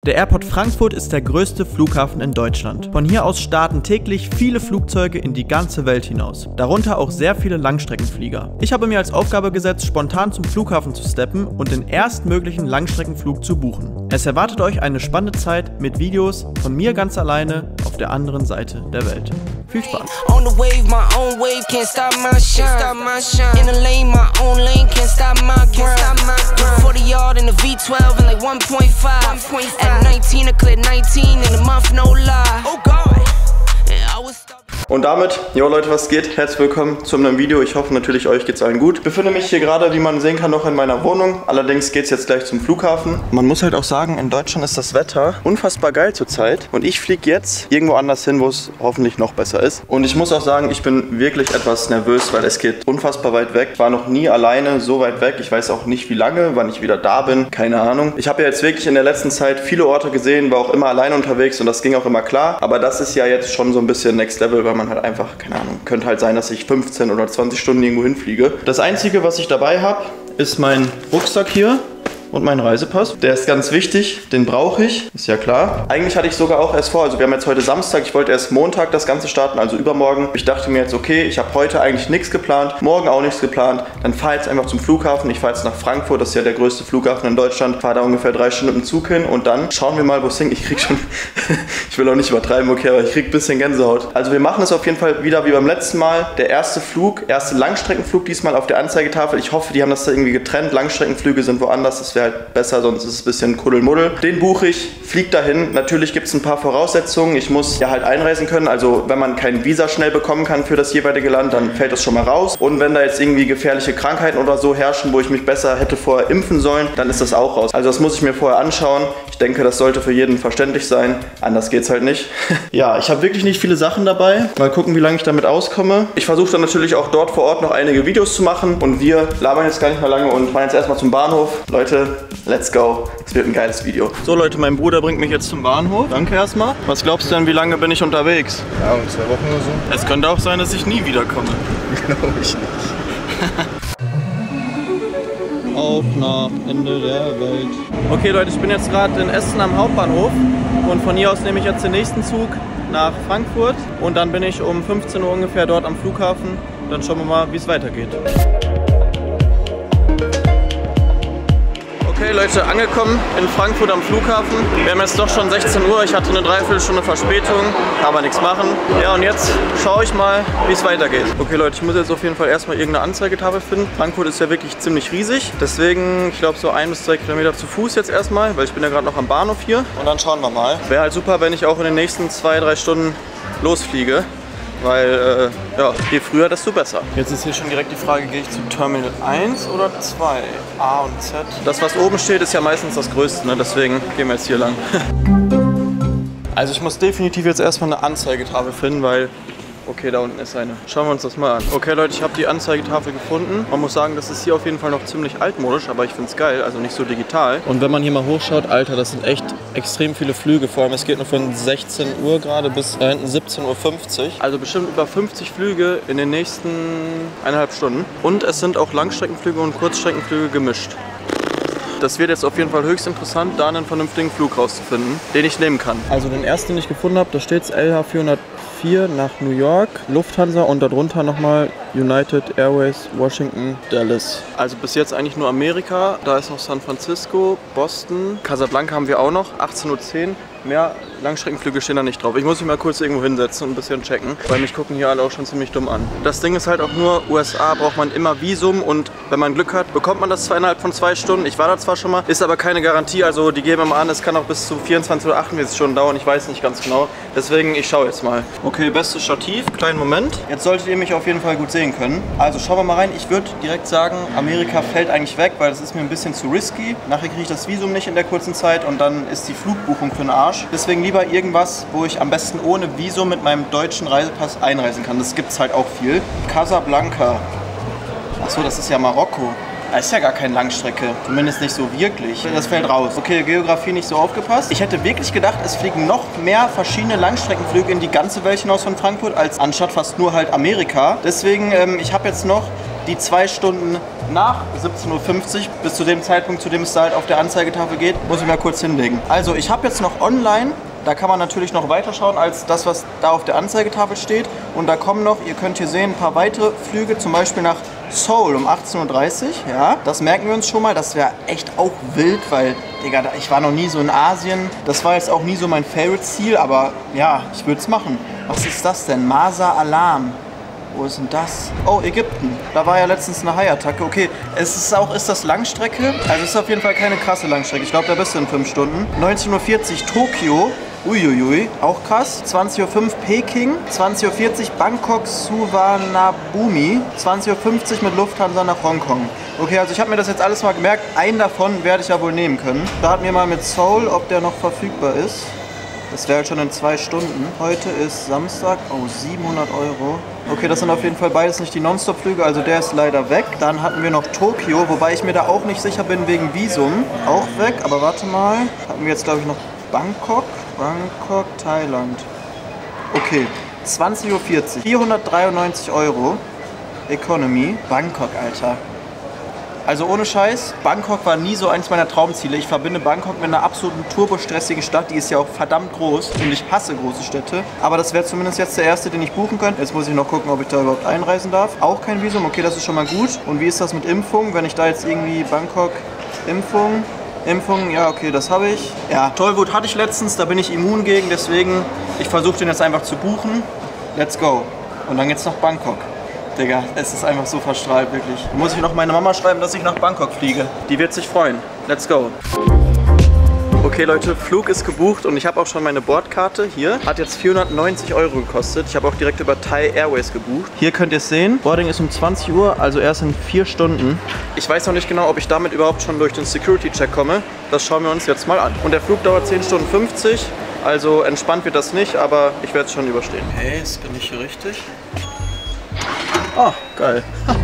Der Airport Frankfurt ist der größte Flughafen in Deutschland. Von hier aus starten täglich viele Flugzeuge in die ganze Welt hinaus, darunter auch sehr viele Langstreckenflieger. Ich habe mir als Aufgabe gesetzt, spontan zum Flughafen zu steppen und den erstmöglichen Langstreckenflug zu buchen. Es erwartet euch eine spannende Zeit mit Videos von mir ganz alleine auf der anderen Seite der Welt. Viel Spaß! Und damit, jo Leute, was geht? Herzlich willkommen zu einem neuen Video. Ich hoffe natürlich, euch geht's allen gut. Ich befinde mich hier gerade, wie man sehen kann, noch in meiner Wohnung. Allerdings geht's jetzt gleich zum Flughafen. Man muss halt auch sagen, in Deutschland ist das Wetter unfassbar geil zurzeit. Und ich fliege jetzt irgendwo anders hin, wo es hoffentlich noch besser ist. Und ich muss auch sagen, ich bin wirklich etwas nervös, weil es geht unfassbar weit weg. Ich war noch nie alleine so weit weg. Ich weiß auch nicht, wie lange, wann ich wieder da bin. Keine Ahnung. Ich habe ja jetzt wirklich in der letzten Zeit viele Orte gesehen, war auch immer alleine unterwegs und das ging auch immer klar. Aber das ist ja jetzt schon so ein bisschen Next Level, weil man halt einfach, keine Ahnung, könnte halt sein, dass ich 15 oder 20 Stunden irgendwo hinfliege. Das Einzige, was ich dabei habe, ist mein Rucksack hier und mein Reisepass. Der ist ganz wichtig, den brauche ich, ist ja klar. Eigentlich hatte ich sogar auch erst vor, also wir haben jetzt heute Samstag, ich wollte erst Montag das Ganze starten, also übermorgen. Ich dachte mir jetzt, okay, ich habe heute eigentlich nichts geplant, morgen auch nichts geplant, dann fahre jetzt einfach zum Flughafen. Ich fahre jetzt nach Frankfurt, das ist ja der größte Flughafen in Deutschland, fahre da ungefähr 3 Stunden mit dem Zug hin und dann schauen wir mal, wo es hingeht. Ich krieg schon, ich will auch nicht übertreiben, okay, aber ich krieg ein bisschen Gänsehaut. Also wir machen es auf jeden Fall wieder wie beim letzten Mal. Der erste Langstreckenflug diesmal auf der Anzeigetafel. Ich hoffe, die haben das da irgendwie getrennt. Langstreckenflüge sind woanders, das wäre halt besser, sonst ist es ein bisschen Kuddelmuddel. Den buche ich, fliege dahin. Natürlich gibt es ein paar Voraussetzungen. Ich muss ja halt einreisen können. Also wenn man kein Visa schnell bekommen kann für das jeweilige Land, dann fällt das schon mal raus. Und wenn da jetzt irgendwie gefährliche Krankheiten oder so herrschen, wo ich mich besser hätte vorher impfen sollen, dann ist das auch raus. Also das muss ich mir vorher anschauen. Ich denke, das sollte für jeden verständlich sein. Anders geht's halt nicht. Ja, ich habe wirklich nicht viele Sachen dabei. Mal gucken, wie lange ich damit auskomme. Ich versuche dann natürlich auch dort vor Ort noch einige Videos zu machen. Und wir labern jetzt gar nicht mehr lange und fahren jetzt erstmal zum Bahnhof. Leute, let's go. Es wird ein geiles Video. So Leute, mein Bruder bringt mich jetzt zum Bahnhof. Danke erstmal. Was glaubst du denn, wie lange bin ich unterwegs? Ja, um 2 Wochen oder so. Es könnte auch sein, dass ich nie wiederkomme. Glaube ich nicht. Auf nach Ende der Welt. Okay Leute, ich bin jetzt gerade in Essen am Hauptbahnhof und von hier aus nehme ich jetzt den nächsten Zug nach Frankfurt und dann bin ich um 15 Uhr ungefähr dort am Flughafen. Dann schauen wir mal, wie es weitergeht. Okay Leute, angekommen in Frankfurt am Flughafen. Wir haben jetzt doch schon 16 Uhr, ich hatte eine Dreiviertelstunde Verspätung, aber nichts machen. Ja, und jetzt schaue ich mal, wie es weitergeht. Okay Leute, ich muss jetzt auf jeden Fall erstmal irgendeine Anzeigetafel finden. Frankfurt ist ja wirklich ziemlich riesig, deswegen, ich glaube so 1 bis 2 Kilometer zu Fuß jetzt erstmal, weil ich bin ja gerade noch am Bahnhof hier. Und dann schauen wir mal. Wäre halt super, wenn ich auch in den nächsten 2-3 Stunden losfliege. Weil, ja, je früher, desto besser. Jetzt ist hier schon direkt die Frage, gehe ich zu Terminal 1 oder 2? A und Z. Das, was oben steht, ist ja meistens das Größte, ne? Deswegen gehen wir jetzt hier lang. Also ich muss definitiv jetzt erstmal eine Anzeigetafel finden, weil... Okay, da unten ist eine. Schauen wir uns das mal an. Okay Leute, ich habe die Anzeigetafel gefunden. Man muss sagen, das ist hier auf jeden Fall noch ziemlich altmodisch, aber ich finde es geil, also nicht so digital. Und wenn man hier mal hochschaut, Alter, das sind echt extrem viele Flüge. Vor allem, es geht nur von 16 Uhr gerade bis da hinten 17:50 Uhr. Also bestimmt über 50 Flüge in den nächsten 1,5 Stunden. Und es sind auch Langstreckenflüge und Kurzstreckenflüge gemischt. Das wird jetzt auf jeden Fall höchst interessant, da einen vernünftigen Flug rauszufinden, den ich nehmen kann. Also den ersten, den ich gefunden habe, da steht es LH404 nach New York, Lufthansa und darunter nochmal United Airways, Washington, Dallas. Also bis jetzt eigentlich nur Amerika, da ist noch San Francisco, Boston, Casablanca haben wir auch noch, 18:10 Uhr. Mehr Langstreckenflüge stehen da nicht drauf. Ich muss mich mal kurz irgendwo hinsetzen und ein bisschen checken, weil mich gucken hier alle auch schon ziemlich dumm an. Das Ding ist halt auch nur, USA braucht man immer Visum und wenn man Glück hat, bekommt man das zwar innerhalb von 2 Stunden. Ich war da zwar schon mal, ist aber keine Garantie, also die geben immer an, es kann auch bis zu 24 oder 48 Stunden dauern, ich weiß nicht ganz genau. Deswegen, ich schaue jetzt mal. Okay, bestes Stativ, kleinen Moment. Jetzt solltet ihr mich auf jeden Fall gut sehen können. Also schauen wir mal rein. Ich würde direkt sagen, Amerika fällt eigentlich weg, weil das ist mir ein bisschen zu risky. Nachher kriege ich das Visum nicht in der kurzen Zeit und dann ist die Flugbuchung für den Arsch. Deswegen lieber irgendwas, wo ich am besten ohne Visum mit meinem deutschen Reisepass einreisen kann. Das gibt es halt auch viel. Casablanca. Achso, das ist ja Marokko. Das ist ja gar keine Langstrecke, zumindest nicht so wirklich. Das fällt raus. Okay, Geografie nicht so aufgepasst. Ich hätte wirklich gedacht, es fliegen noch mehr verschiedene Langstreckenflüge in die ganze Welt hinaus von Frankfurt, als anstatt fast nur halt Amerika. Deswegen, ich habe jetzt noch die 2 Stunden nach 17:50 Uhr, bis zu dem Zeitpunkt, zu dem es da halt auf der Anzeigetafel geht, muss ich mal kurz hinlegen. Also ich habe jetzt noch online, da kann man natürlich noch weiterschauen als das, was da auf der Anzeigetafel steht. Und da kommen noch, ihr könnt hier sehen, ein paar weitere Flüge, zum Beispiel nach Seoul um 18:30 Uhr. Ja, das merken wir uns schon mal. Das wäre echt auch wild, weil, Digga, ich war noch nie so in Asien. Das war jetzt auch nie so mein Favorite-Ziel, aber ja, ich würde es machen. Was ist das denn? Masa Alam. Wo ist denn das? Oh, Ägypten. Da war ja letztens eine Haiattacke. Okay, ist das Langstrecke? Also es ist auf jeden Fall keine krasse Langstrecke. Ich glaube, da bist du in 5 Stunden. 19:40 Uhr Tokio. Uiuiui, auch krass. 20:05 Uhr Peking. 20:40 Uhr Bangkok Suvarnabhumi. 20:50 Uhr mit Lufthansa nach Hongkong. Okay, also ich habe mir das jetzt alles mal gemerkt. Einen davon werde ich ja wohl nehmen können. Starten wir mal mit Seoul, ob der noch verfügbar ist. Das wäre halt schon in 2 Stunden. Heute ist Samstag. Oh, 700 Euro. Okay, das sind auf jeden Fall beides nicht die Nonstop-Flüge, also der ist leider weg. Dann hatten wir noch Tokio, wobei ich mir da auch nicht sicher bin wegen Visum. Auch weg, aber warte mal. Hatten wir jetzt, glaube ich, noch Bangkok, Thailand. Okay, 20:40 Uhr, 493 Euro. Economy, Bangkok, Alter. Also ohne Scheiß, Bangkok war nie so eins meiner Traumziele. Ich verbinde Bangkok mit einer absoluten turbostressigen Stadt. Die ist ja auch verdammt groß und ich hasse große Städte. Aber das wäre zumindest jetzt der erste, den ich buchen könnte. Jetzt muss ich noch gucken, ob ich da überhaupt einreisen darf. Auch kein Visum, okay, das ist schon mal gut. Und wie ist das mit Impfung? Wenn ich da jetzt irgendwie Bangkok Impfung, ja okay, das habe ich. Ja, Tollwut hatte ich letztens, da bin ich immun gegen, deswegen ich versuche den jetzt einfach zu buchen. Let's go. Und dann geht's nach Bangkok. Digga, es ist einfach so verstrahlt, wirklich. Da muss ich noch meine Mama schreiben, dass ich nach Bangkok fliege. Die wird sich freuen. Let's go. Okay Leute, Flug ist gebucht und ich habe auch schon meine Bordkarte hier. Hat jetzt 490 Euro gekostet. Ich habe auch direkt über Thai Airways gebucht. Hier könnt ihr es sehen. Boarding ist um 20 Uhr, also erst in 4 Stunden. Ich weiß noch nicht genau, ob ich damit überhaupt schon durch den Security-Check komme. Das schauen wir uns jetzt mal an. Und der Flug dauert 10 Stunden 50. Also entspannt wird das nicht, aber ich werde es schon überstehen. Hey, jetzt bin ich hier richtig. Ah, geil.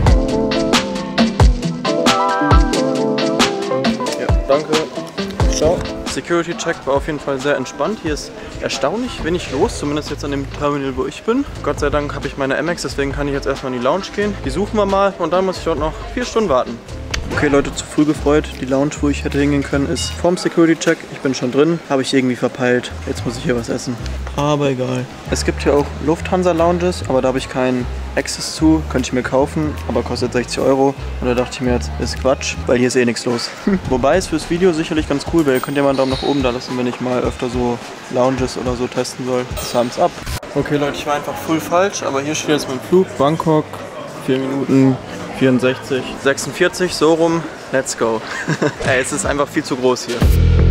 Ja, danke. Ciao. Security-Check war auf jeden Fall sehr entspannt. Hier ist erstaunlich wenig los, zumindest jetzt an dem Terminal, wo ich bin. Gott sei Dank habe ich meine Amex, deswegen kann ich jetzt erstmal in die Lounge gehen. Die suchen wir mal und dann muss ich dort noch 4 Stunden warten. Okay Leute, zu früh gefreut. Die Lounge, wo ich hätte hingehen können, ist vorm Security-Check. Ich bin schon drin, habe ich irgendwie verpeilt. Jetzt muss ich hier was essen. Aber egal. Es gibt hier auch Lufthansa-Lounges, aber da habe ich keinen Access zu. Könnte ich mir kaufen, aber kostet 60 Euro. Und da dachte ich mir jetzt, ist Quatsch, weil hier ist eh nichts los. Wobei es fürs Video sicherlich ganz cool wäre. Ihr könnt ja mal einen Daumen nach oben da lassen, wenn ich mal öfter so Lounges oder so testen soll. Thumbs up. Okay Leute, ich war einfach full falsch, aber hier steht jetzt mein Flug. Bangkok, 4 Minuten. 64, 46, so rum, let's go. Ey, es ist einfach viel zu groß hier.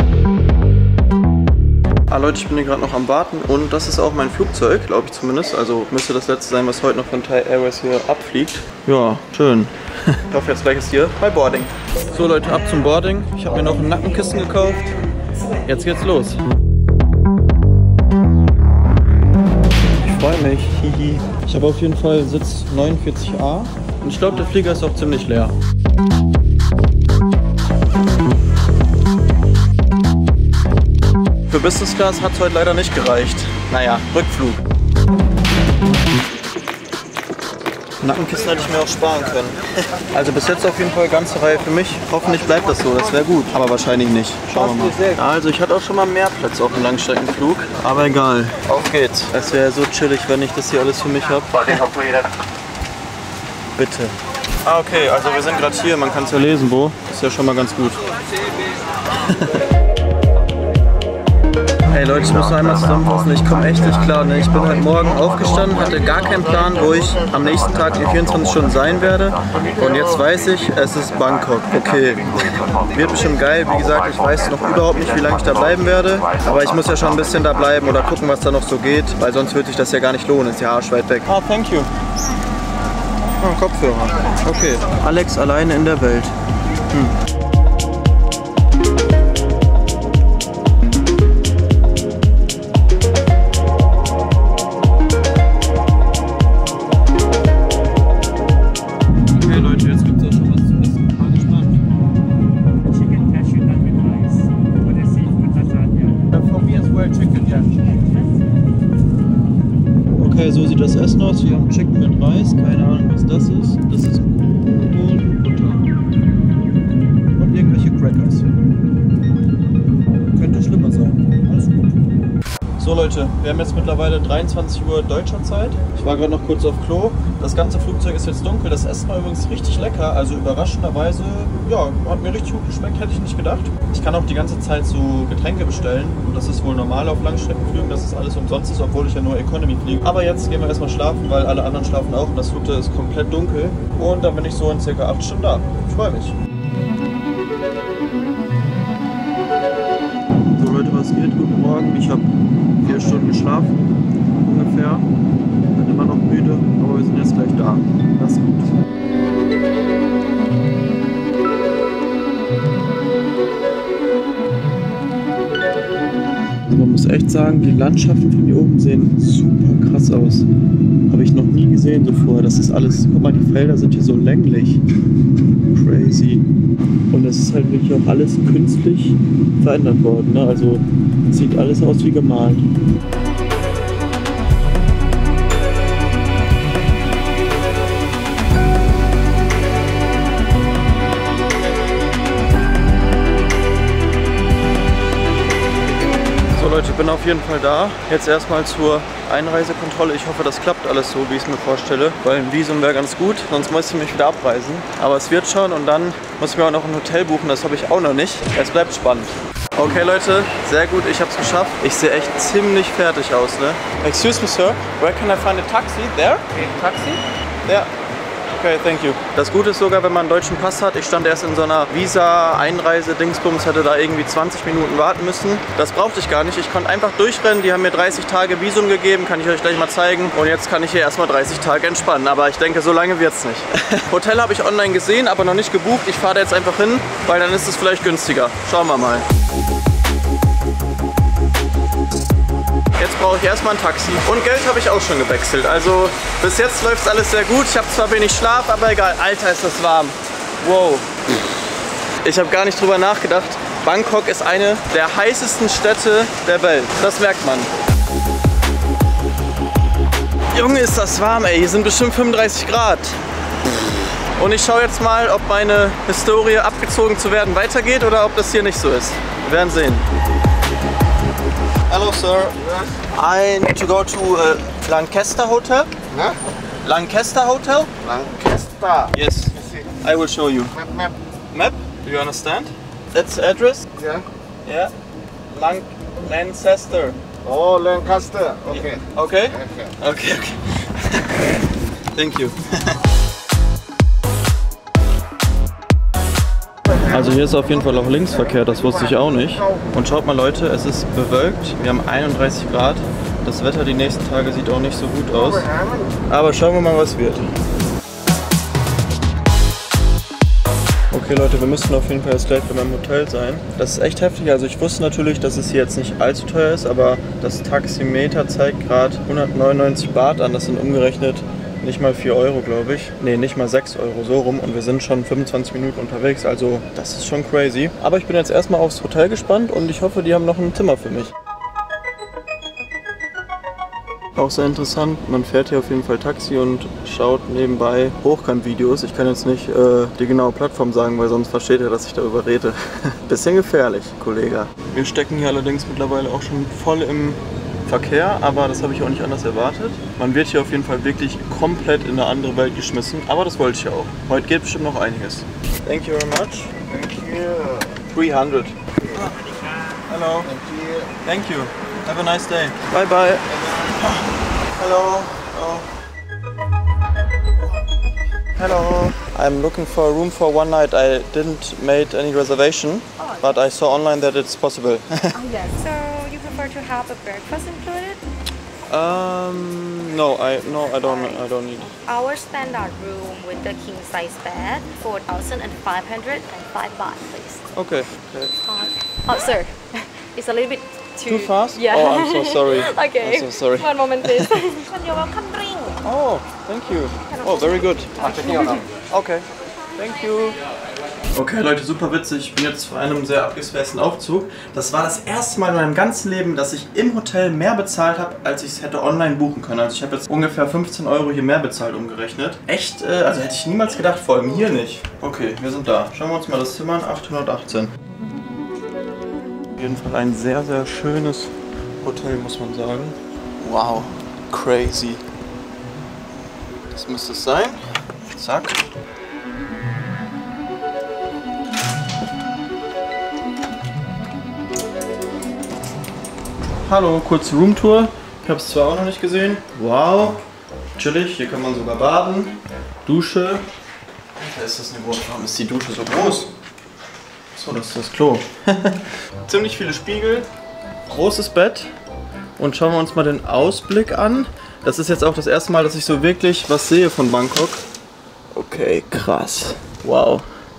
Ah Leute, ich bin hier gerade noch am Warten und das ist auch mein Flugzeug, glaube ich zumindest. Also müsste das letzte sein, was heute noch von Thai Airways hier abfliegt. Ja, schön. Ich hoffe jetzt gleich ist hier bei Boarding. So Leute, ab zum Boarding. Ich habe mir noch ein Nackenkissen gekauft. Jetzt geht's los. Ich freue mich. Hihi. Ich habe auf jeden Fall Sitz 49A. Und ich glaube, der Flieger ist auch ziemlich leer. Für Business Class hat es heute leider nicht gereicht. Naja, Rückflug. Nackenkissen hätte ich mir auch sparen können. Also bis jetzt auf jeden Fall ganze Reihe für mich. Hoffentlich bleibt das so, das wäre gut. Aber wahrscheinlich nicht. Schauen wir mal. Also ich hatte auch schon mal mehr Plätze auf dem Langstreckenflug. Aber egal. Auf geht's. Es wäre so chillig, wenn ich das hier alles für mich habe. Bitte. Ah, okay, also wir sind gerade hier, man kann es ja lesen, wo. Ist ja schon mal ganz gut. Hey Leute, ich muss noch einmal zusammenfassen, ich komme echt nicht klar. Ne? Ich bin heute Morgen aufgestanden, hatte gar keinen Plan, wo ich am nächsten Tag die 24 Stunden sein werde. Und jetzt weiß ich, es ist Bangkok. Okay, wird bestimmt geil. Wie gesagt, ich weiß noch überhaupt nicht, wie lange ich da bleiben werde. Aber ich muss ja schon ein bisschen da bleiben oder gucken, was da noch so geht. Weil sonst würde sich das ja gar nicht lohnen, ist ja arschweit weg. Ah, thank you. Oh, Kopfhörer. Okay. Alex alleine in der Welt. Okay Leute, jetzt gibt es auch schon was zu essen. Ich bin gespannt. Chicken cashew nut with rice. What is it? For me as well, chicken, yeah. Okay, so sieht das Essen aus. Wir haben Chicken mit Reis. Keine Ahnung, was das ist. Das ist So Leute, wir haben jetzt mittlerweile 23 Uhr deutscher Zeit. Ich war gerade noch kurz auf Klo. Das ganze Flugzeug ist jetzt dunkel. Das Essen war übrigens richtig lecker. Also überraschenderweise, ja, hat mir richtig gut geschmeckt, hätte ich nicht gedacht. Ich kann auch die ganze Zeit so Getränke bestellen. Und das ist wohl normal auf Langstreckenflügen, dass es alles umsonst ist, obwohl ich ja nur Economy fliege. Aber jetzt gehen wir erstmal schlafen, weil alle anderen schlafen auch. Und das Hotel ist komplett dunkel. Und dann bin ich so in ca. 8 Stunden da. Ich freue mich. So Leute, was geht? Guten Morgen. Ich habe 4 Stunden geschlafen, ungefähr. Bin immer noch müde, aber wir sind jetzt gleich da. Das ist gut. Man muss echt sagen, die Landschaften von hier oben sehen super krass aus. Habe ich noch nie gesehen so vorher. Das ist alles, guck mal, die Felder sind hier so länglich. Crazy. Und es ist halt wirklich auch alles künstlich verändert worden. Ne? Also sieht alles aus wie gemalt. So Leute, ich bin auf jeden Fall da. Jetzt erstmal zur Einreisekontrolle. Ich hoffe, das klappt alles so, wie ich es mir vorstelle. Weil ein Visum wäre ganz gut, sonst müsste ich mich wieder abreisen. Aber es wird schon und dann muss ich mir auch noch ein Hotel buchen. Das habe ich auch noch nicht. Es bleibt spannend. Okay Leute, sehr gut, ich habe es geschafft. Ich sehe echt ziemlich fertig aus, ne? Excuse me, sir, where can I find a taxi? There? Okay, taxi? There. Okay, thank you. Das Gute ist sogar, wenn man einen deutschen Pass hat, ich stand erst in so einer Visa-Einreise-Dingsbums, hätte da irgendwie 20 Minuten warten müssen. Das brauchte ich gar nicht. Ich konnte einfach durchrennen. Die haben mir 30 Tage Visum gegeben, kann ich euch gleich mal zeigen. Und jetzt kann ich hier erstmal 30 Tage entspannen. Aber ich denke, so lange wird es nicht. Hotel habe ich online gesehen, aber noch nicht gebucht. Ich fahre da jetzt einfach hin, weil dann ist es vielleicht günstiger. Schauen wir mal. Jetzt brauche ich erstmal ein Taxi. Und Geld habe ich auch schon gewechselt. Also bis jetzt läuft alles sehr gut. Ich habe zwar wenig Schlaf, aber egal. Alter, ist das warm. Wow. Ich habe gar nicht drüber nachgedacht. Bangkok ist eine der heißesten Städte der Welt. Das merkt man. Junge, ist das warm, ey. Hier sind bestimmt 35 Grad. Und ich schaue jetzt mal, ob meine Historie abgezogen zu werden weitergeht oder ob das hier nicht so ist. Wir werden sehen. Hello, sir. Yes. I need to go to Lancaster Hotel. Huh? Lancaster Hotel? Lancaster. Yes. I will show you. Map. Map? Do you understand? That's the address? Yeah. Yeah. Lancaster. Oh, Lancaster. Okay. Okay? Okay. Okay, okay. Thank you. Also hier ist auf jeden Fall auch Linksverkehr, das wusste ich auch nicht. Und schaut mal Leute, es ist bewölkt, wir haben 31 Grad. Das Wetter die nächsten Tage sieht auch nicht so gut aus. Aber schauen wir mal, was wird. Okay Leute, wir müssten auf jeden Fall jetzt gleich bei meinem Hotel sein. Das ist echt heftig, also ich wusste natürlich, dass es hier jetzt nicht allzu teuer ist, aber das Taximeter zeigt gerade 199 Baht an, das sind umgerechnet nicht mal 4 Euro, glaube ich. Ne, nicht mal 6 Euro, so rum. Und wir sind schon 25 Minuten unterwegs, also das ist schon crazy. Aber ich bin jetzt erstmal aufs Hotel gespannt und ich hoffe, die haben noch ein Zimmer für mich. Auch sehr interessant, man fährt hier auf jeden Fall Taxi und schaut nebenbei Hochkant-Videos. Ich kann jetzt nicht die genaue Plattform sagen, weil sonst versteht ihr, dass ich darüber rede. Bisschen gefährlich, Kollege. Wir stecken hier allerdings mittlerweile auch schon voll im Verkehr, aber das habe ich auch nicht anders erwartet. Man wird hier auf jeden Fall wirklich komplett in eine andere Welt geschmissen, aber das wollte ich ja auch. Heute geht bestimmt noch einiges. Thank you very much. Thank you. 300. Hello. Thank you. Thank you. Have a nice day. Bye bye. Hello. Hello. I'm looking for a room for one night. I didn't make any reservation, but I saw online that it's possible. Oh yes. So you prefer to have a breakfast included? No, I don't need. Our standard room with the king size bed, 4,505 baht, please. Okay. Oh, sir, it's a little bit Too fast? Yeah. Oh, I'm so sorry. Okay. I'm so sorry. One moment, please. You're welcome. Drink. Oh, thank you. Oh, very good. Okay. Thank you. Okay Leute, super witzig. Ich bin jetzt vor einem sehr abgespaceden Aufzug. Das war das erste Mal in meinem ganzen Leben, dass ich im Hotel mehr bezahlt habe, als ich es hätte online buchen können. Also ich habe jetzt ungefähr 15 Euro hier mehr bezahlt umgerechnet. Echt, also hätte ich niemals gedacht, vor allem hier nicht. Okay, wir sind da. Schauen wir uns mal das Zimmer an, 818. Auf jeden Fall ein sehr, sehr schönes Hotel, muss man sagen. Wow, crazy. Das müsste es sein. Zack. Hallo, kurze Roomtour. Ich habe es zwar auch noch nicht gesehen. Wow, chillig. Hier kann man sogar baden. Dusche. Da ist das Niveau. Warum ist die Dusche so groß? So, das ist das Klo. Ziemlich viele Spiegel. Großes Bett. Und schauen wir uns mal den Ausblick an. Das ist jetzt auch das erste Mal, dass ich so wirklich was sehe von Bangkok. Okay, krass. Wow.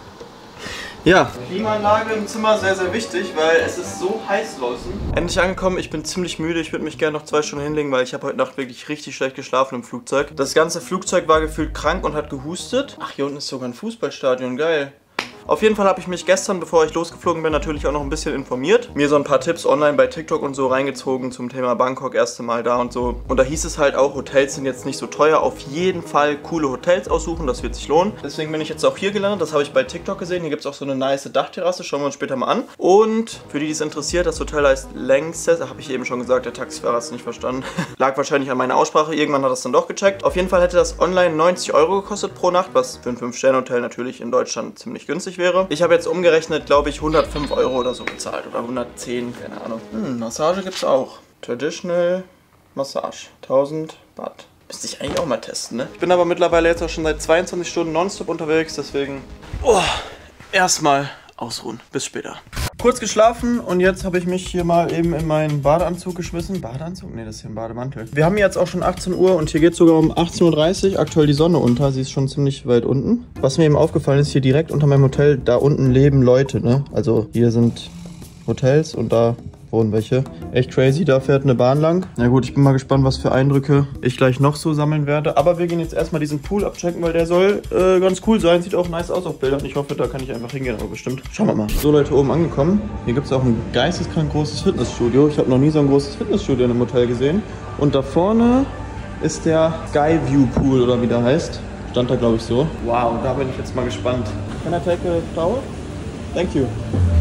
Ja, Klimaanlage im Zimmer sehr, sehr wichtig, weil es ist so heiß draußen. Endlich angekommen, ich bin ziemlich müde. Ich würde mich gerne noch 2 Stunden hinlegen, weil ich habe heute Nacht wirklich richtig schlecht geschlafen im Flugzeug. Das ganze Flugzeug war gefühlt krank und hat gehustet. Ach, hier unten ist sogar ein Fußballstadion, geil. Auf jeden Fall habe ich mich gestern, bevor ich losgeflogen bin, natürlich auch noch ein bisschen informiert. Mir so ein paar Tipps online bei TikTok und so reingezogen zum Thema Bangkok, erste Mal da und so. Und da hieß es halt auch, Hotels sind jetzt nicht so teuer. Auf jeden Fall coole Hotels aussuchen, das wird sich lohnen. Deswegen bin ich jetzt auch hier gelandet. Das habe ich bei TikTok gesehen. Hier gibt es auch so eine nice Dachterrasse. Schauen wir uns später mal an. Und für die, die es interessiert, das Hotel heißt Lanxess. Habe ich eben schon gesagt, der Taxifahrer hat es nicht verstanden. Lag wahrscheinlich an meiner Aussprache. Irgendwann hat er es dann doch gecheckt. Auf jeden Fall hätte das online 90 € gekostet pro Nacht, was für ein 5-Sterne-Hotel natürlich in Deutschland ziemlich günstig wäre. Ich habe jetzt umgerechnet, glaube ich, 105 € oder so bezahlt. Oder 110, keine Ahnung. Massage gibt es auch. Traditional Massage. 1000 Baht. Müsste ich eigentlich auch mal testen, ne? Ich bin aber mittlerweile jetzt auch schon seit 22 Stunden nonstop unterwegs, deswegen... Oh, erstmal ausruhen. Bis später. Kurz geschlafen und jetzt habe ich mich hier mal eben in meinen Badeanzug geschmissen. Badeanzug? Ne, das ist hier ein Bademantel. Wir haben jetzt auch schon 18 Uhr und hier geht es sogar um 18:30 Uhr. Aktuell die Sonne unter. Sie ist schon ziemlich weit unten. Was mir eben aufgefallen ist, hier direkt unter meinem Hotel, da unten leben Leute, ne? Also hier sind Hotels und da wohnen welche. Echt crazy, da fährt eine Bahn lang. Na gut, ich bin mal gespannt, was für Eindrücke ich gleich noch so sammeln werde. Aber wir gehen jetzt erstmal diesen Pool abchecken, weil der soll ganz cool sein. Sieht auch nice aus auf Bildern. Ich hoffe, da kann ich einfach hingehen, aber bestimmt. Schauen wir mal. So Leute, oben angekommen. Hier gibt es auch ein geisteskrank großes Fitnessstudio. Ich habe noch nie so ein großes Fitnessstudio in einem Hotel gesehen. Und da vorne ist der Sky View Pool oder wie der heißt. Stand da, glaube ich, so. Wow, da bin ich jetzt mal gespannt. Can I take a towel? Thank you.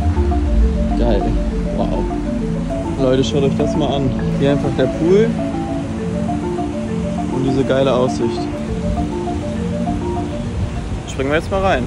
Geil. Wow. Leute, schaut euch das mal an. Hier einfach der Pool und diese geile Aussicht. Springen wir jetzt mal rein.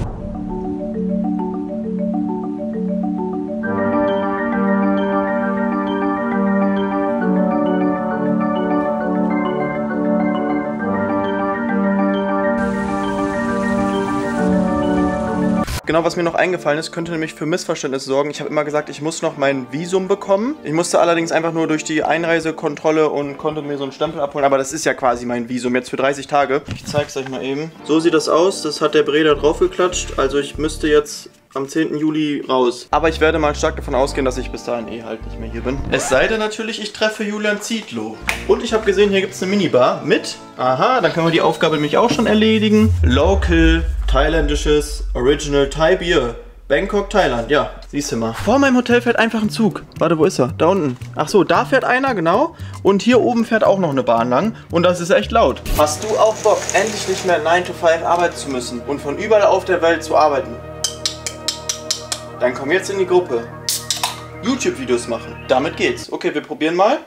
Genau, was mir noch eingefallen ist, könnte nämlich für Missverständnisse sorgen. Ich habe immer gesagt, ich muss noch mein Visum bekommen. Ich musste allerdings einfach nur durch die Einreisekontrolle und konnte mir so einen Stempel abholen. Aber das ist ja quasi mein Visum, jetzt für 30 Tage. Ich zeige es euch mal eben. So sieht das aus. Das hat der Bre da drauf geklatscht. Also ich müsste jetzt am 10. Juli raus. Aber ich werde mal stark davon ausgehen, dass ich bis dahin halt nicht mehr hier bin. Es sei denn natürlich, ich treffe Julian Zietlow. Und ich habe gesehen, hier gibt es eine Minibar mit. Aha, dann können wir die Aufgabe nämlich auch schon erledigen. Local, thailändisches, Original Thai Beer. Bangkok, Thailand, ja, siehst du mal. Vor meinem Hotel fährt einfach ein Zug. Warte, wo ist er? Da unten. Ach so, da fährt einer, genau. Und hier oben fährt auch noch eine Bahn lang. Und das ist echt laut. Hast du auch Bock, endlich nicht mehr 9 to 5 arbeiten zu müssen und von überall auf der Welt zu arbeiten? Dann komm jetzt in die Gruppe. YouTube-Videos machen. Damit geht's. Okay, wir probieren mal.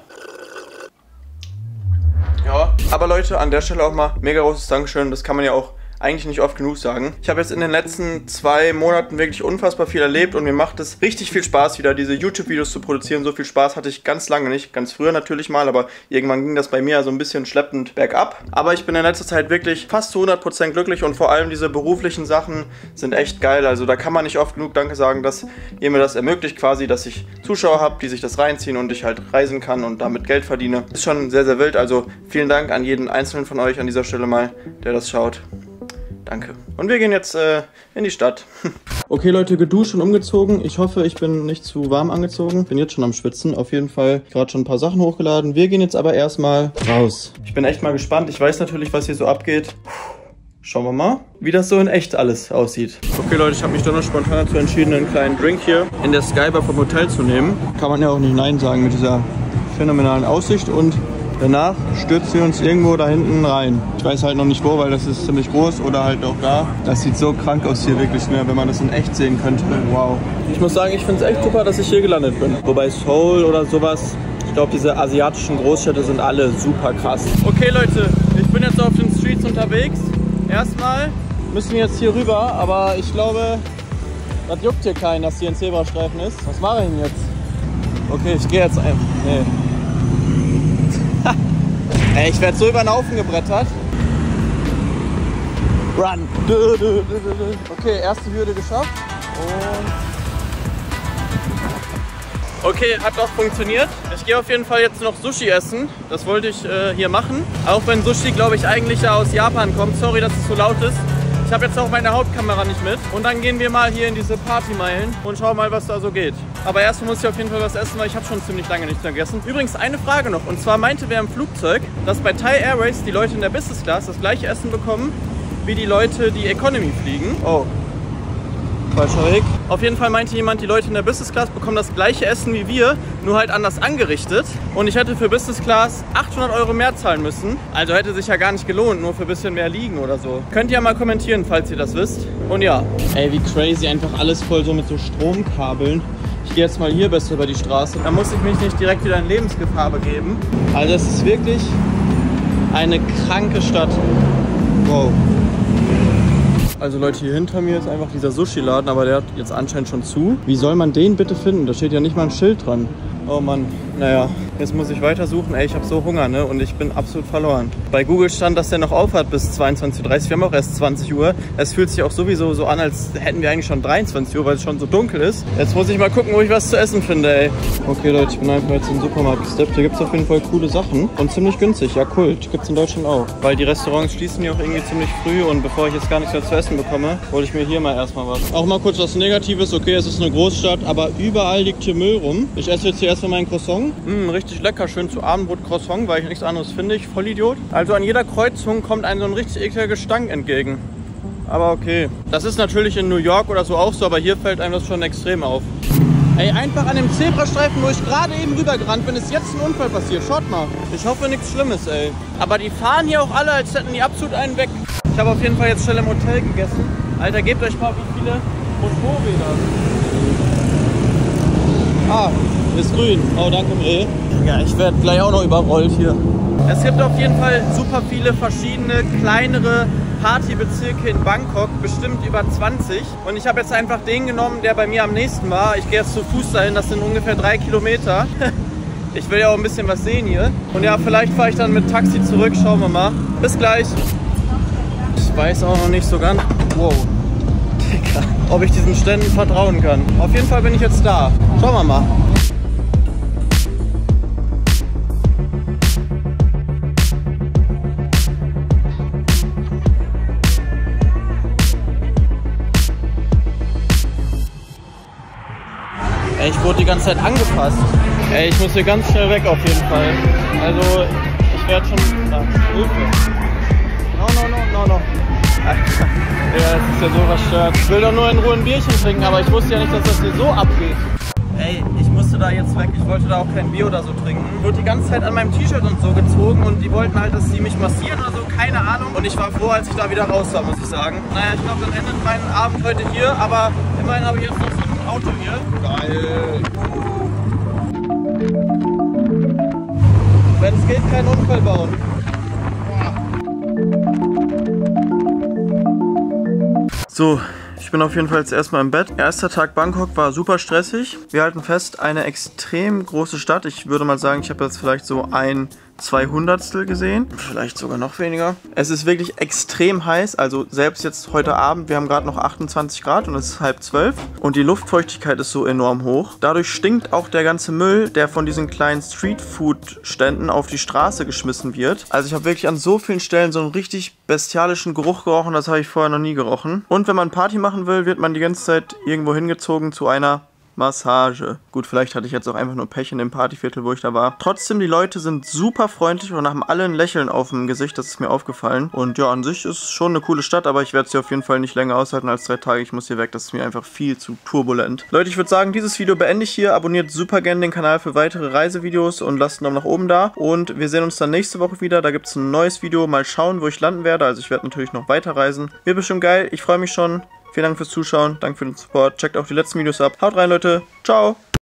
Ja, aber Leute, an der Stelle auch mal mega großes Dankeschön. Das kann man ja auch eigentlich nicht oft genug sagen. Ich habe jetzt in den letzten 2 Monaten wirklich unfassbar viel erlebt und mir macht es richtig viel Spaß, wieder diese YouTube-Videos zu produzieren. So viel Spaß hatte ich ganz lange nicht. Ganz früher natürlich mal, aber irgendwann ging das bei mir so ein bisschen schleppend bergab. Aber ich bin in letzter Zeit wirklich fast zu 100% glücklich und vor allem diese beruflichen Sachen sind echt geil. Also da kann man nicht oft genug Danke sagen, dass ihr mir das ermöglicht quasi, dass ich Zuschauer habe, die sich das reinziehen und ich halt reisen kann und damit Geld verdiene. Ist schon sehr, sehr wild. Also vielen Dank an jeden einzelnen von euch an dieser Stelle mal, der das schaut. Danke. Und wir gehen jetzt in die Stadt. Okay Leute, geduscht und umgezogen. Ich hoffe, ich bin nicht zu warm angezogen. Bin jetzt schon am Schwitzen. Auf jeden Fall gerade schon ein paar Sachen hochgeladen. Wir gehen jetzt aber erstmal raus. Ich bin echt mal gespannt. Ich weiß natürlich, was hier so abgeht. Schauen wir mal, wie das so in echt alles aussieht. Okay Leute, ich habe mich dann noch spontan dazu entschieden, einen kleinen Drink hier in der Skybar vom Hotel zu nehmen. Kann man ja auch nicht Nein sagen mit dieser phänomenalen Aussicht und danach stürzt sie uns irgendwo da hinten rein. Ich weiß halt noch nicht wo, weil das ist ziemlich groß oder halt auch da. Das sieht so krank aus hier wirklich, ne? Wenn man das in echt sehen könnte. Wow. Ich muss sagen, ich finde es echt super, dass ich hier gelandet bin. Wobei Seoul oder sowas Ich glaube, diese asiatischen Großstädte sind alle super krass. Okay Leute, ich bin jetzt auf den Streets unterwegs. Erstmal müssen wir jetzt hier rüber, aber ich glaube, das juckt hier keinen, dass hier ein Zebrastreifen ist. Was mache ich denn jetzt? Okay, ich gehe jetzt einfach. Nee. Ey, ich werde so über den Haufen gebrettert. Run! Okay, erste Hürde geschafft. Und okay, hat doch funktioniert. Ich gehe auf jeden Fall jetzt noch Sushi essen. Das wollte ich hier machen. Auch wenn Sushi, glaube ich, eigentlich ja aus Japan kommt. Sorry, dass es so laut ist. Ich habe jetzt auch meine Hauptkamera nicht mit. Und dann gehen wir mal hier in diese Partymeilen und schauen mal, was da so geht. Aber erstmal muss ich auf jeden Fall was essen, weil ich habe schon ziemlich lange nichts mehr gegessen. Übrigens eine Frage noch. Und zwar meinte wer im Flugzeug, dass bei Thai Airways die Leute in der Business Class das gleiche Essen bekommen, wie die Leute, die Economy fliegen. Oh. Falscher Weg. Auf jeden Fall meinte jemand, die Leute in der Business Class bekommen das gleiche Essen wie wir, nur halt anders angerichtet. Und ich hätte für Business Class 800 € mehr zahlen müssen. Also hätte sich ja gar nicht gelohnt, nur für ein bisschen mehr liegen oder so. Könnt ihr ja mal kommentieren, falls ihr das wisst. Und ja. Ey, wie crazy, einfach alles voll so mit so Stromkabeln. Ich gehe jetzt mal hier besser über die Straße. Da muss ich mich nicht direkt wieder in Lebensgefahr begeben. Also es ist wirklich eine kranke Stadt. Wow. Also Leute, hier hinter mir ist einfach dieser Sushi-Laden, aber der hat jetzt anscheinend schon zu. Wie soll man den bitte finden? Da steht ja nicht mal ein Schild dran. Oh Mann, naja, jetzt muss ich weitersuchen. Ey, ich habe so Hunger, ne? Und ich bin absolut verloren. Bei Google stand, dass der noch auf hat bis 22:30 Uhr. Wir haben auch erst 20 Uhr. Es fühlt sich auch sowieso so an, als hätten wir eigentlich schon 23 Uhr, weil es schon so dunkel ist. Jetzt muss ich mal gucken, wo ich was zu essen finde, ey. Okay Leute, ich bin einfach jetzt in den Supermarkt gesteppt. Hier gibt es auf jeden Fall coole Sachen und ziemlich günstig. Ja, Kult. Gibt es in Deutschland auch. Weil die Restaurants schließen ja auch irgendwie ziemlich früh und bevor ich jetzt gar nichts mehr zu essen bekomme, hole ich mir hier mal erstmal was. Auch mal kurz was Negatives. Okay, es ist eine Großstadt, aber überall liegt hier Müll rum. Ich esse jetzt hier erstmal meinen Croissant. Richtig lecker, schön zu Abendbrot Croissant, weil ich nichts anderes finde. Ich Vollidiot. Also an jeder Kreuzung kommt einem so ein richtig ekliger Gestank entgegen. Aber okay. Das ist natürlich in New York oder so auch so, aber hier fällt einem das schon extrem auf. Ey, einfach an dem Zebrastreifen, wo ich gerade eben rübergerannt bin, ist jetzt ein Unfall passiert. Schaut mal. Ich hoffe nichts Schlimmes, ey. Aber die fahren hier auch alle, als hätten die absolut einen weg. Ich habe auf jeden Fall jetzt schnell im Hotel gegessen. Alter, gebt euch mal, wie viele Motorräder. Ah, ist grün. Oh, danke, Mre. Ja, ich werde gleich auch noch überrollt hier. Es gibt auf jeden Fall super viele verschiedene kleinere Partybezirke in Bangkok, bestimmt über 20. Und ich habe jetzt einfach den genommen, der bei mir am nächsten war. Ich gehe jetzt zu Fuß dahin, das sind ungefähr 3 Kilometer. Ich will ja auch ein bisschen was sehen hier. Und ja, vielleicht fahre ich dann mit Taxi zurück, schauen wir mal. Bis gleich. Ich weiß auch noch nicht so ganz, wow, ob ich diesen Ständen vertrauen kann. Auf jeden Fall bin ich jetzt da. Schauen wir mal. Ey, ich wurde die ganze Zeit angepasst. Ey, ich muss hier ganz schnell weg auf jeden Fall. Also, ich werde schon... Ah, Hilfe. No. Ja, das ist ja so verstört. Ich will doch nur in Ruhe ein Bierchen trinken, aber ich wusste ja nicht, dass das hier so abgeht. Ey, ich musste da jetzt weg. Ich wollte da auch kein Bier oder so trinken. Ich wurde die ganze Zeit an meinem T-Shirt und so gezogen und die wollten halt, dass sie mich massieren oder so. Keine Ahnung. Und ich war froh, als ich da wieder raus war, muss ich sagen. Naja, ich glaube, dann endet mein Abend heute hier, aber immerhin habe ich jetzt noch so ein Auto hier. Geil. Wenn es geht, keinen Unfall bauen. So, ich bin auf jeden Fall jetzt erstmal im Bett. Erster Tag Bangkok war super stressig. Wir halten fest, eine extrem große Stadt. Ich würde mal sagen, ich habe jetzt vielleicht so ein 200stel gesehen. Vielleicht sogar noch weniger. Es ist wirklich extrem heiß. Also selbst jetzt heute Abend, wir haben gerade noch 28 Grad und es ist 11:30. Und die Luftfeuchtigkeit ist so enorm hoch. Dadurch stinkt auch der ganze Müll, der von diesen kleinen Streetfood-Ständen auf die Straße geschmissen wird. Also ich habe wirklich an so vielen Stellen so einen richtig bestialischen Geruch gerochen. Das habe ich vorher noch nie gerochen. Und wenn man Party machen will, wird man die ganze Zeit irgendwo hingezogen zu einer Massage. Gut, vielleicht hatte ich jetzt auch einfach nur Pech in dem Partyviertel, wo ich da war. Trotzdem, die Leute sind super freundlich und haben alle ein Lächeln auf dem Gesicht, das ist mir aufgefallen. Und ja, an sich ist es schon eine coole Stadt, aber ich werde sie auf jeden Fall nicht länger aushalten als 3 Tage. Ich muss hier weg, das ist mir einfach viel zu turbulent. Leute, ich würde sagen, dieses Video beende ich hier. Abonniert super gerne den Kanal für weitere Reisevideos und lasst einen Daumen nach oben da. Und wir sehen uns dann nächste Woche wieder. Da gibt es ein neues Video. Mal schauen, wo ich landen werde. Also ich werde natürlich noch weiter reisen. Wird bestimmt geil. Ich freue mich schon. Vielen Dank fürs Zuschauen, danke für den Support, checkt auch die letzten Videos ab. Haut rein, Leute, ciao!